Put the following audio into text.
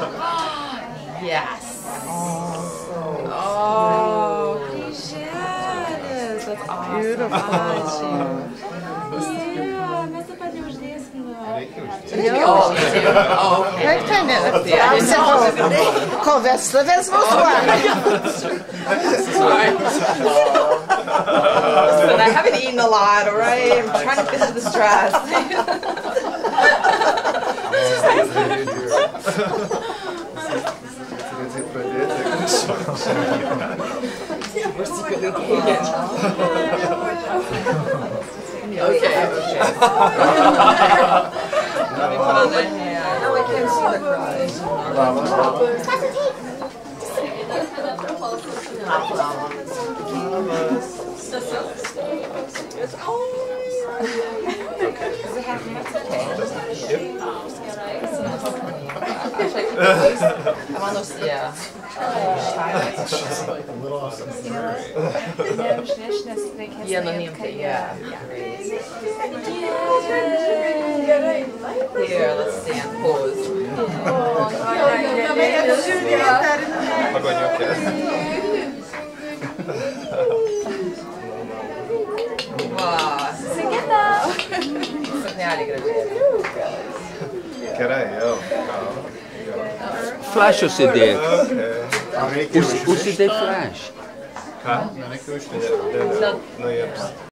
Yes. Oh, que jealous. That's awesome. Beautiful. Yeah, mas eu falei os dias no. Jo. Oh, okay. Jag kan Konversa vez vou suar. Listen, I haven't eaten a lot, all right? I'm trying to finish the stress. We're secretly Canadian. Okay. Let me put on the hand. No, I can't see the prize. Does it have nuts? Okay. I want those, yeah. Yeah, no niente, yeah. Here, let's stand, pose. Flash o CD. Okay. O CD flash. Ha? No,